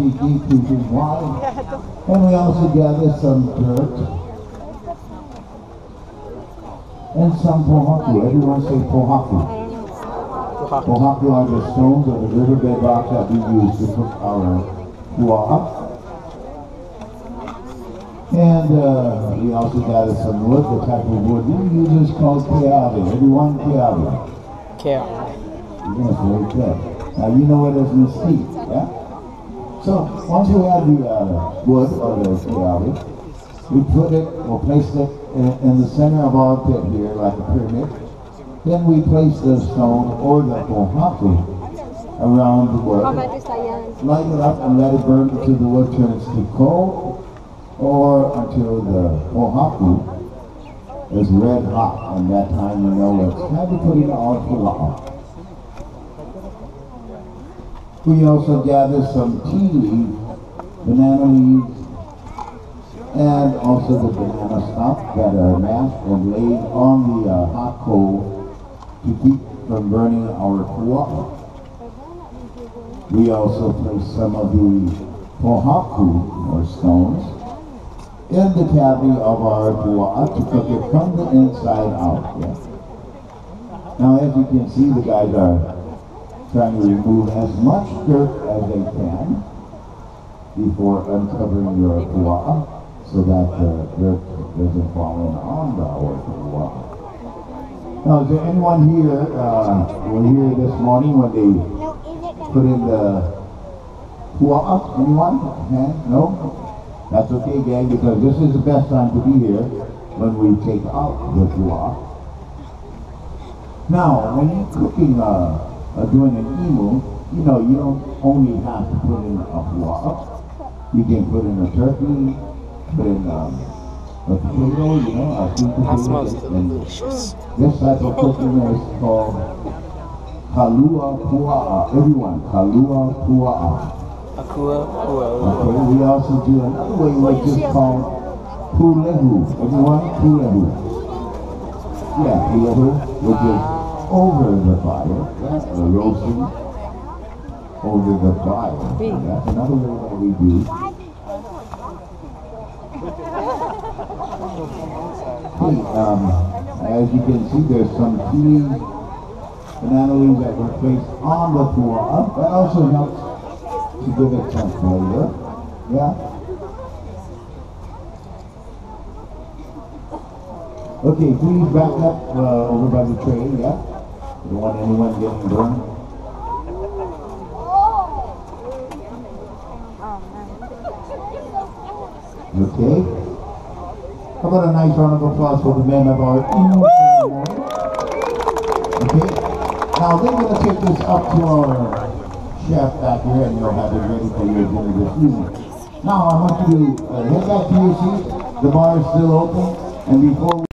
feet wide. And we also gather some dirt and some pohaku. Everyone say pohaku. Pohaku are the stones of the riverbed rock that we use to cook our pua'a. And we also gather some wood. The type of wood we use is called keawe. Everyone keawe. Keawe. Yes, very good. Now you know it as mesquite, yeah? So once you have the wood or the keawe, we put it or place it in the center of our pit here like a pyramid. Then we place the stone or the pohaku around the wood. Light it up and let it burn until the wood turns to coal, or until the pohaku is red hot, and that time you know it's time to put in our pua'a. We also gather some tea leaves, banana leaves, and also the banana stump that are mashed and laid on the hot coal to keep from burning our pua'a. We also place some of the pohaku, or stones, in the cavity of our pua'a to cook it from the inside out. Yeah. Now, as you can see, the guys are trying to remove as much dirt as they can before uncovering your pua'a, so that the dirt doesn't fall in on our pua'a. Now, is there anyone here were here this morning when they put in the pua'a? Anyone? No? That's okay, gang, because this is the best time to be here when we take out the pua'a. Now, when you're cooking, doing an imu, you know, you don't only have to put in a pua'a. You can put in a turkey, put in a potato, you know, a sweet potato. That smells delicious. This type of cooking is called kalua pua'a. Everyone, kalua pua'a. Okay, we also do another way which is called pulehu. Everyone, pulehu. Yeah, pulehu, which is over the fire, roasting over the fire. That's another way that we do. Hey, as you can see, there's some tea banana leaves that were placed on the pua'a. That also helps to give it some flavor. Yeah? Okay, please back up over by the tray, yeah? Don't want anyone getting burned. Okay? How about a nice round of applause for the men of our imu ceremony? Okay? Now they're going to take this up to our chef back here, and you'll have it ready for your dinner this evening. Now I want you to head back to your seat. The bar is still open, and before